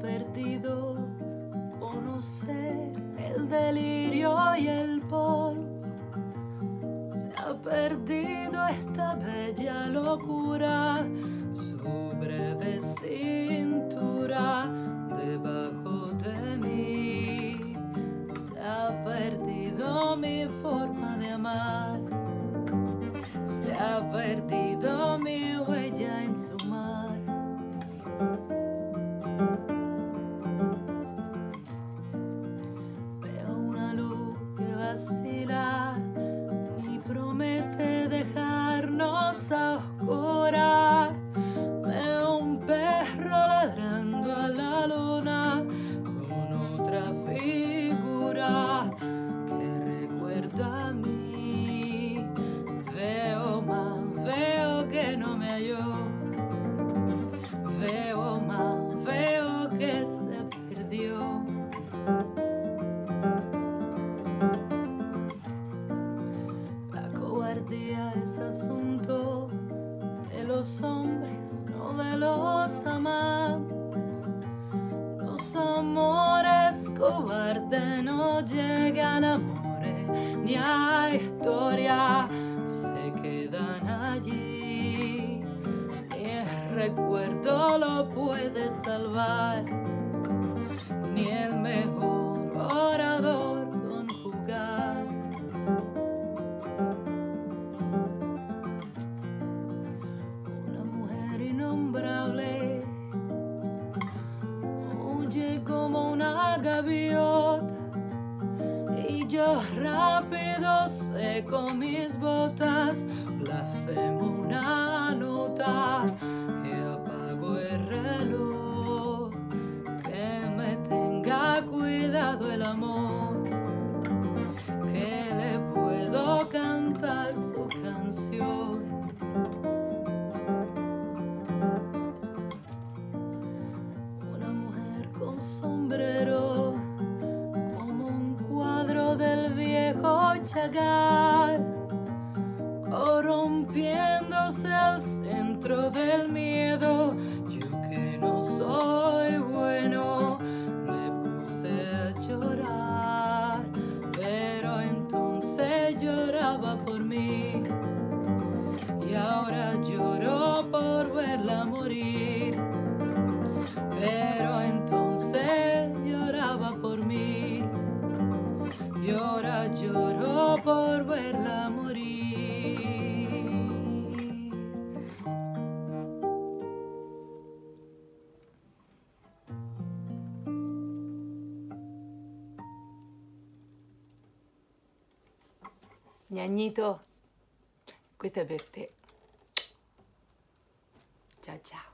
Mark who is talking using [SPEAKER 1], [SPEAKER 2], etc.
[SPEAKER 1] perdido conocer el delirio y el polvo. Se ha perdido esta bella locura, su breve cintura debajo de mí. Se ha perdido mi forma de amar, se ha perdido mi huella en su mar. Veo una luz que vacila y promete dejarnos a oscuras. Veo un perro ladrando a la luna con otra figura que recuerda a mí. Veo más, veo que no me halló. Veo más, veo que se perdió. La cobardía es asunto de los hombres, no de los amantes. Los amores cobardes no llegan a amores ni a historia, se quedan allí. Ni el recuerdo lo puede salvar, ni el mejor orador conjugar. Una mujer innombrable huye como una gaviota, y yo rápido seco mis botas, blasfemo una nota y apago el reloj. Que me tenga cuidado el amor, que le puedo cantar su canción. Una mujer con sombrero como un cuadro del viejo Chagall, corrompiéndose al centro del miedo. Yo que no soy bueno me puse a llorar, pero entonces lloraba por mí, y ahora lloro por verla morir. Pero entonces lloraba por mí, y ahora lloro por verla morir. Ñañito, questo è per te. Ciao ciao.